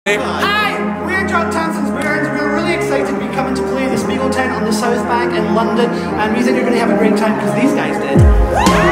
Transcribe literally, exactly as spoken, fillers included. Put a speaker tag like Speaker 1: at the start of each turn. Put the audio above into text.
Speaker 1: Hi, we're Jock, Tamson's Bairns. We're really excited to be coming to play the Spiegel tent on the South Bank in London, and we think you're going to have a great time because these guys did.